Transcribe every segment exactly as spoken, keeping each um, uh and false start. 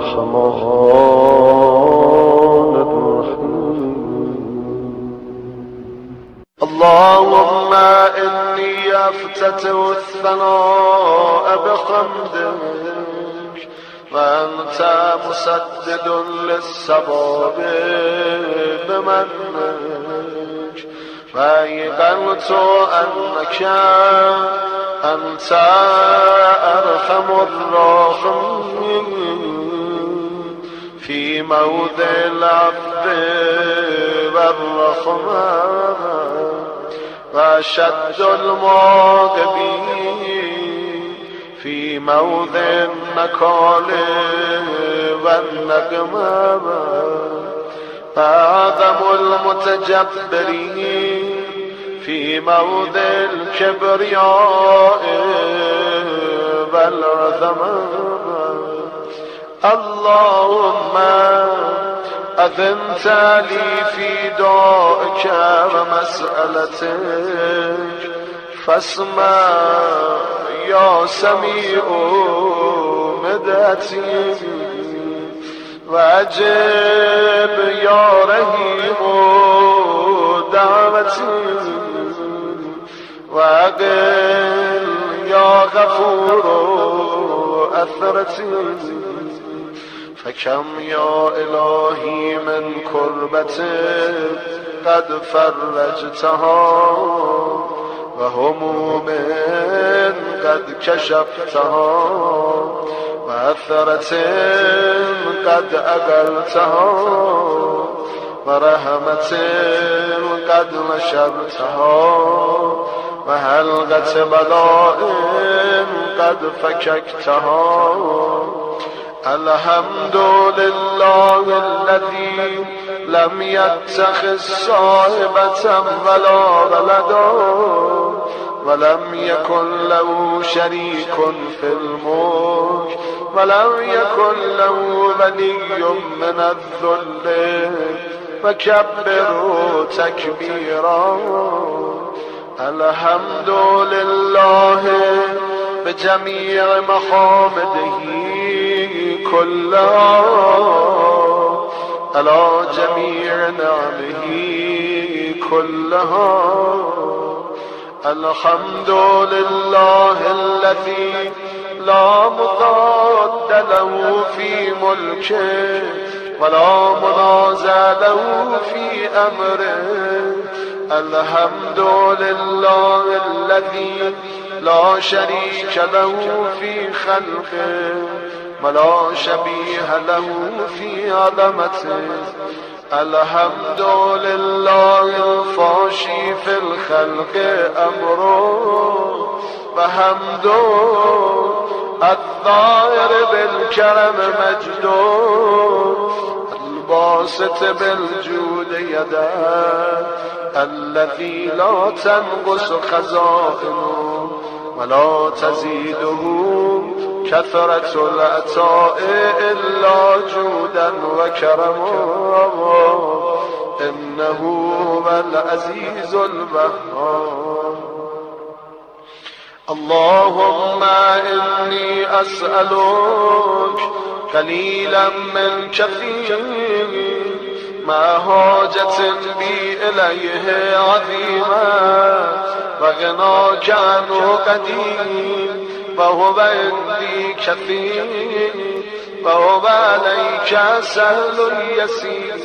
الرحمن الرحيم. اللهم إني أفتتح الثناء بحمدك وأنت مسدد للصواب بمنك، وأيقنت أنك أنت أرحم الراحمين في موضع العفو والرحمة، وأشد المعاقبين في موضع النكال والنقمة، وأعظم المتجبرين في موضع الكبرياء والعظمة. اللهم أذنت لي في دعائك ومسألتك فاسمع يا سميع مدعتي، وأجب يا رحيم دعوتي، وأقل يا غفور أثرتي. فكم يا إلهي من كربة قد فرجتها، وهموم قد كشفتها، وأثرة قد أقلتها، ورحمة قد نشرتها، وحلقة بلاء قد فككتها. الحمد لله الذي لم يتخذ صاحبة ولا ولدا، ولم يكن له شريك في الملك، ولم يكن له ولي من الذل، وكبره تكبيرا. الحمد لله بجميع محامده كلها، على جميع نعمه كلها. الحمد لله الذي لا مضاد له في ملكه، ولا منازع له في أمره. الحمد لله الذي لا شريك له في خلقه، ولا شبيه له في عظمته. الحمد لله الفاشي في الخلق أمره، وحمده الظاهر بالكرم مجده، الباسط بالجود يده، الذي لا تنقص خزائنه ولا تزيده كثرة العطاء إلا جودا وكرما، إنه هو العزيز الوهاب. اللهم إني أسألك قليلا من كثير، ما حاجة بي إليه عظيمة، وغناك عنه قدير، وهو عندي كثير، وهو عليك سهل يسير.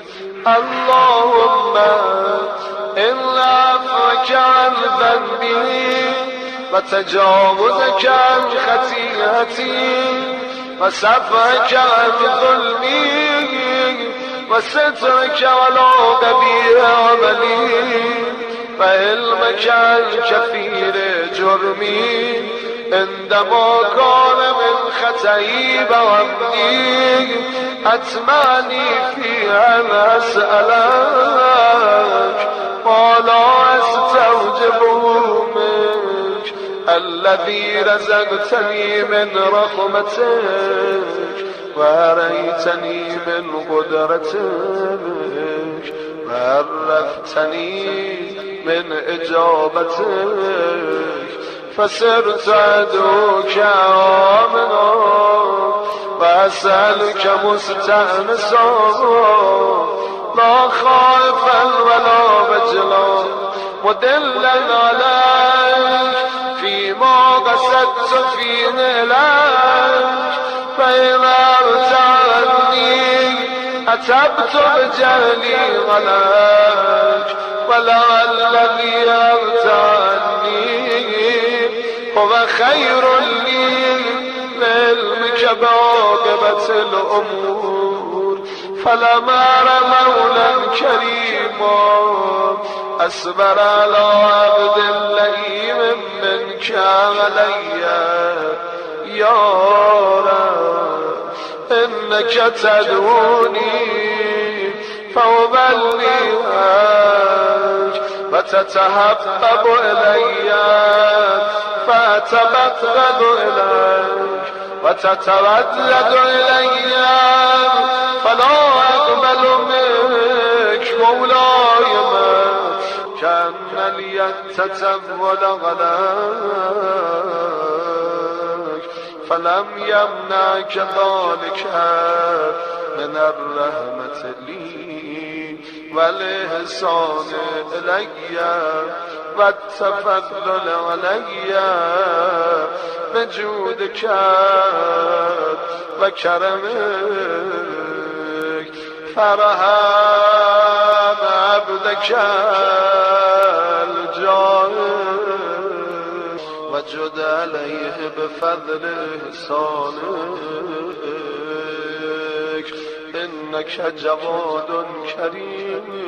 اللهم إن عفوك عن ذنبي، وتجاوزك عن خطيئتي، وصفحك عن ظلمي، وسترك على قبيح عملي، وعلمك عن كثير جرمي، عندما كان من خطئي وعمدي، أتمني في أن أسألك ما لا أستوجبه منك، الذي رزقتني من رحمتك، وأريتني من قدرتك، وعرفتني من إجابتك، فصرت أدعوك آمنا، نسألك مستأنسا لا خائفا ولا وجلا مدلا عليك فيما قصدت فيه لك فإذا ارتعني أتبت بجهلي عليك ولعل الذي ارتعني هو خير لي لعلمك بعاقبة الأمور فلما رأى مولا كريما أصبر على عبد لئيم منك علي يا رب إنك تدعوني فأبلغك وتتحبب إلي فأتبغض إليك وتتردد إلي فلا أقبل منك مولاي ما كأن لي تتول عليك فلم يمنعك ذلك من الرحمة لي والإحسان إلي والتفضل علي بجودك وكرمك فرحم عبدك الجاهل وجد عليه بفضل إحسانك إنك جواد كريم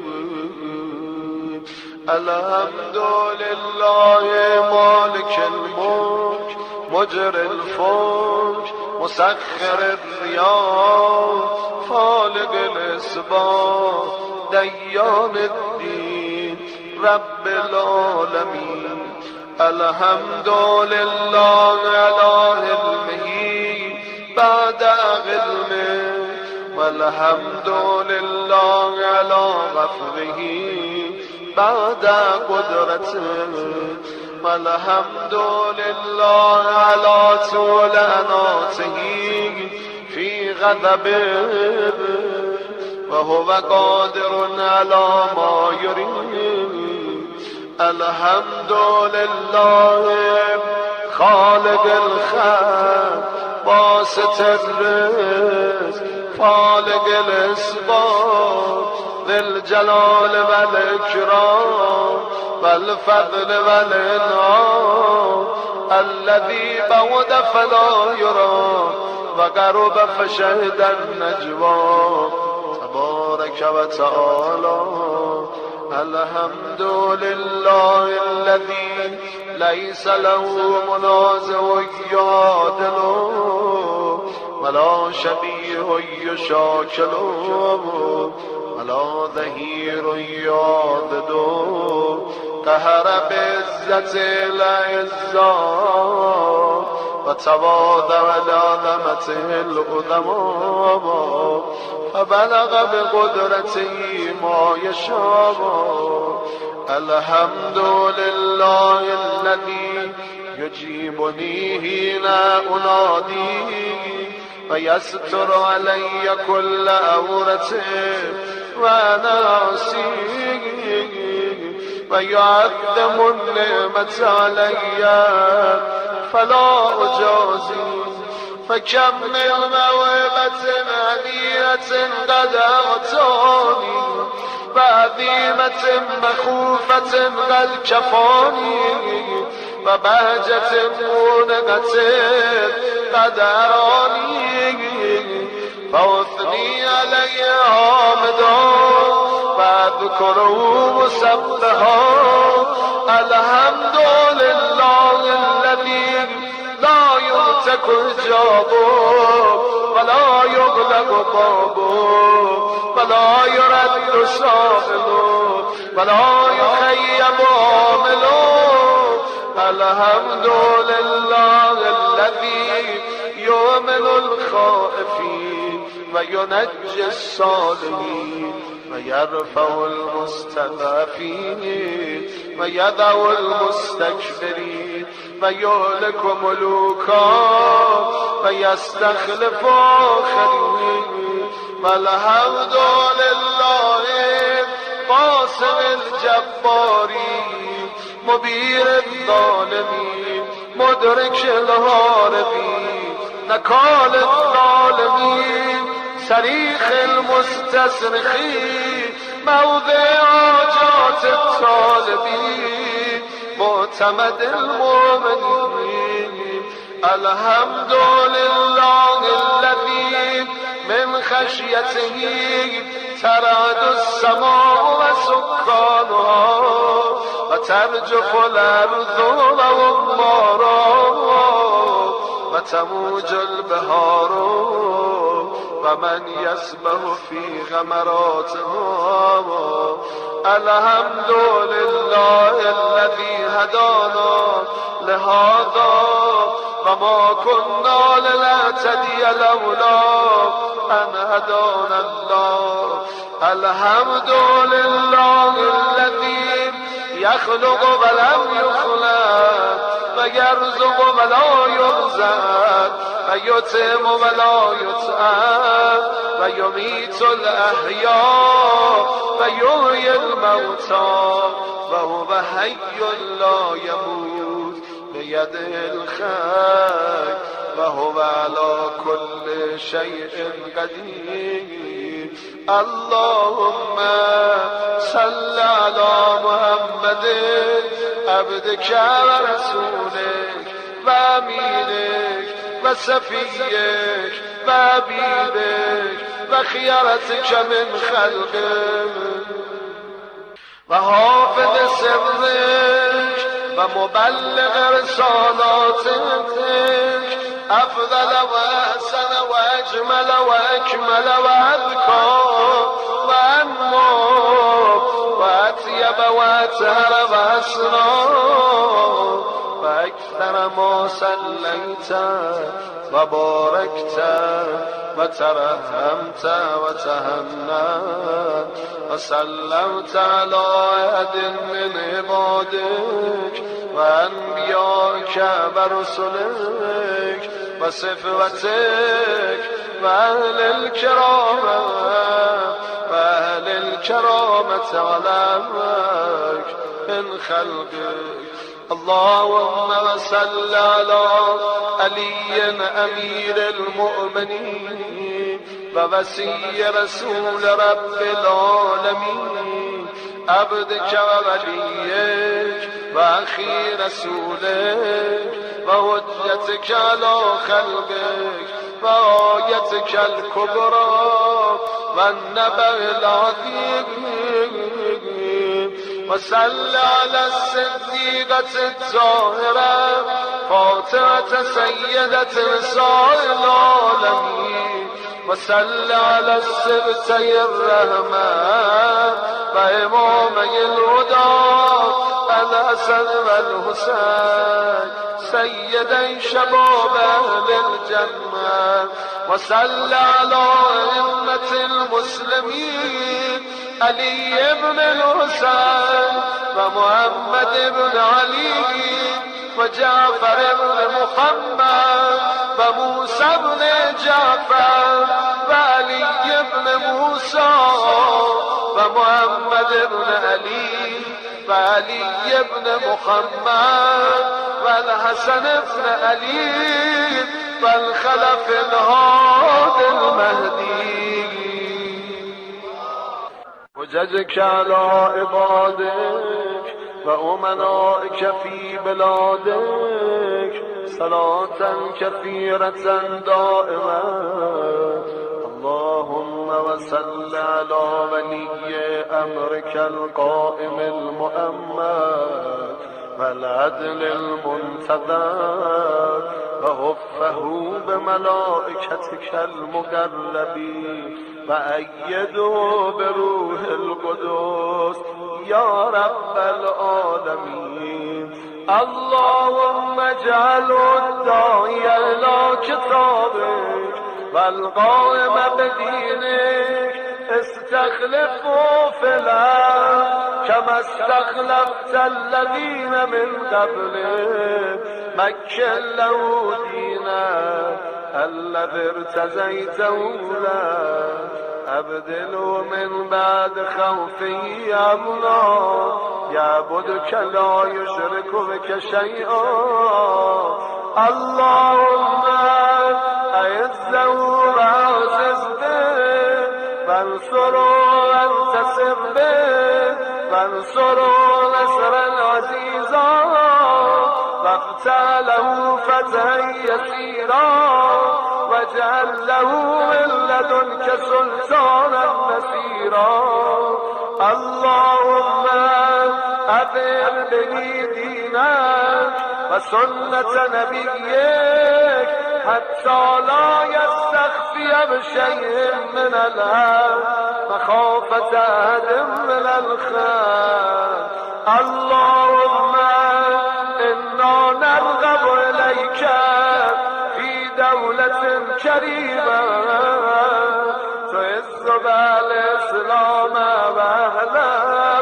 الحمد لله مالك الملك مجري الفلك مسخر الرياح خالق الأسباب ديان الدين رب العالمين الحمد لله على علمه بعد علمه والحمد لله على غفره بعد قدرته والحمد لله على طول أناته في غضبه وهو قادر على ما يريد الحمد لله خالق الخلق باسط الرزق خالق الأسباب ذي الجلال والإكرام والفضل والإنعام الذي بعد فلا يرى وقرب فشهد النجوى تبارك وتعالى الحمد لله الذي ليس له منازع يعادله ولا شبيه يشاكله ولا ظهير يعضده قهر بعزة العزة وتواضع لعظمته العظماء فبلغ بقدرته ما يشاء الحمد لله الذي يجيبني حين أنادي ويستر علي كل عورة وأنا أسير ويعظم النعمة علي فلا أجازي فكم من موهبة هدية قد أعطاني وعظيمة مخوفة قد كفاني وبهجة مونقة قد أراني فأثني علي حامدا واذكره مسبحا الحمد لله الذي لا يمسك حجابه ولا يغلق بابه ولا يرد سائله ولا يخيب عامله الحمد لله الذي يؤمن الخائفين وينجي الصالحين ويرفع المستضعفين ويدع المستكبرين ويهلك ملوكا فيستخلف آخرين والحمد لله قاسم الجبارين مبير الظالمين مدرك الهاربين نكال الظالمين صريخ المستصرخين موضع حاجات الطالبين معتمد المؤمنين الحمد لله الذي من خشيته ترعد السماء وسكانها وترجف الأرض وأمارها وتموج البحار ومن يسبح في غمراتها الحمد لله الذي هدانا لهذا وما كنا لنهتدي لولا أن هدانا الله الحمد لله الذي يخلق ولم يخلق ويرزق ولا يرزق ويطعم ولا يطعم ويميت الأحياء ويحيي الموتى وهو حي لا يموت بيده الخير وهو على كل شيء قدير اللهم صل على محمد عبدك ورسولك وأمينك وصفيك وحبيبك وخيرتك من خلقك وحافظ سرك ومبلغ رسالاتك أفضل وأحسن وأجمل وأكمل وأذكى وأنمى وأطيب وأطهر وأسرى وأكثر ما صليت وباركت وترحمت وتهنأت وسلمت على أحد من عبادك وأنبيائك ورسلك وصفوتك وأهل الكرامة وأهل الكرامة عليك من خلقك اللهم صل على علي أمير المؤمنين ووصي رسول رب العالمين عبدك ووليك وأخي رسولك وحجتك على خلقك وآيتك الكبرى والنبأ العظيم وصل على الصديقة الطاهرة فاطمة سيدة نساء العالمين وصل على السبتي الرحمن وإمامي الهدى الحسن والحسين سيدي شباب أهل الجنة وصل على أئمة المسلمين علي بن الحسين ومحمد بن علي وجعفر بن محمد وموسى بن جعفر وعلي بن موسى ومحمد بن علي وعلي بن محمد والحسن بن علي والخلف الهادي المهدي وجزك على عبادك وأمنائك في بلادك صلاة كثيرة دائمة اللهم وصل على ولي أمرك القائم المؤمن والعدل المنتظر وهفه بملائكتك المقربين وأيده بروح القدس يا رب العالمين اللهم اجعله الداعي إلى كتابك والقائم بدينك استخلفه في الأرض كما استخلفت الذين من قبلك مكن له دينا الذي ارتزيته له أبدله من بعد خوفي أمنا يعبدك لا يشرك بك شيئا اللهم أعزه وأعزز به وانصره وانتصر به وانصره نصرا عزيزا وافتح له فتحا يسيرا واجعل له من لدنك سلطانا نصيرا اللهم أظهر به دينك وسنة نبيك حتى لا يستخفي بشيء من الأرض مخافة أحد من الخير اللهم إنا نرغب إليك في دولة كريمة تعز بالإسلام وأهله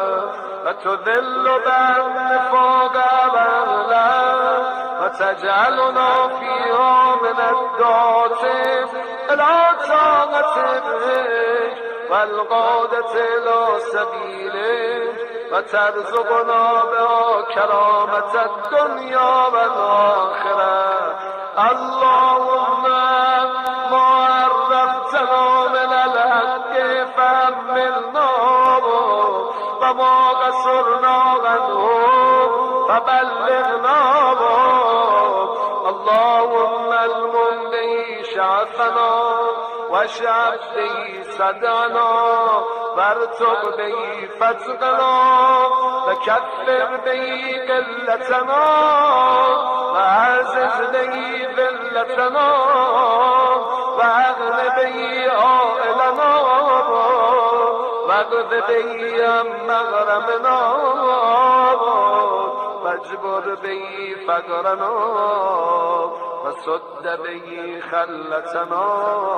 وتذل بالنفاق وأهله وتجعلنا فيها من الدعاة إلى طاعتك والقادة إلى سبيلك وترزقنا بها كرامة الدنيا والآخرة اللهم ما عرفتنا من الحق فحملنا وما قصرنا عنه فبلغنا اللهم المن به شعفنا واشعب به صدعنا وارتق به فتقنا وكفر به قلتنا وعزز به ذلتنا واغن به عائلنا واغذ به عن مغرمنا واجبر به فقرنا وسد به خلتنا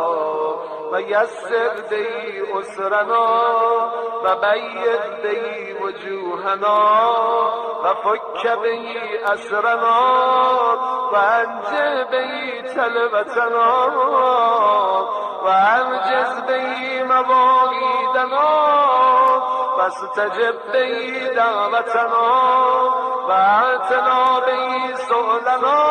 ويسر به أسرنا وبيض به وجوهنا وفك به أسرنا وأنجه به تلبتنا وأنجز به مواعيدنا واستجب به دعوتنا وأعتنا به سؤلنا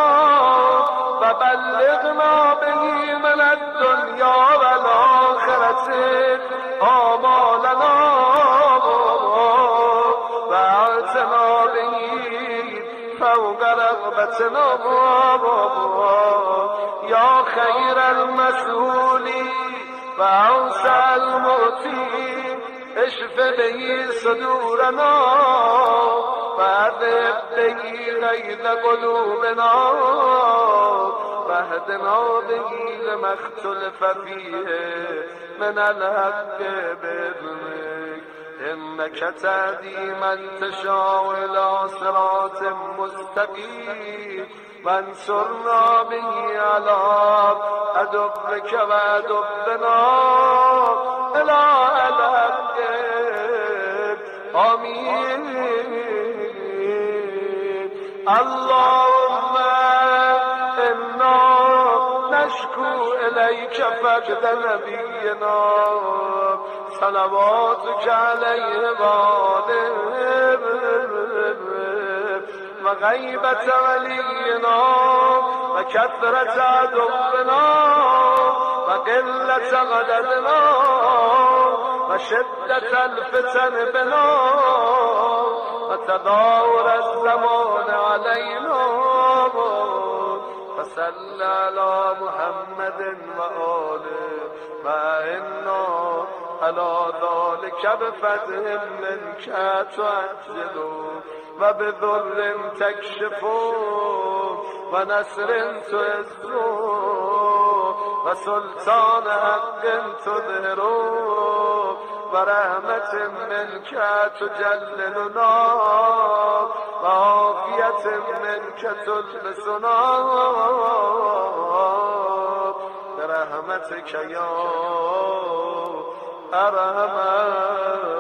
وبلغنا به من الدنيا والآخرة آمالنا وأعتنا به فوق رغبتنا يا خير المسؤولين وأوسع المعطين اشف به صدورنا وأذهب به غيظ قلوبنا واهدنا به لما اختلف فيه من الحق بإذنك إنك تهدي من تشاء إلى صراط مستقيم وانصرنا به على عدوك وعدونا إلى الحق آمين اللهم إنا نشكو إليك فقد نبينا صلواتك عليه وآله وغيبة ولينا وكثرة عدونا وقلة غددنا وشدة الفتن بنا وتداور الزمان علينا فصل على محمد وآله فإنا على ذلك بفتح منك تعجل وبذر تكشف ونصر تعز وسلطان حق تظهر ورحمة منك تجللنا وعافية منك تلبسنا برحمتك يا أرحم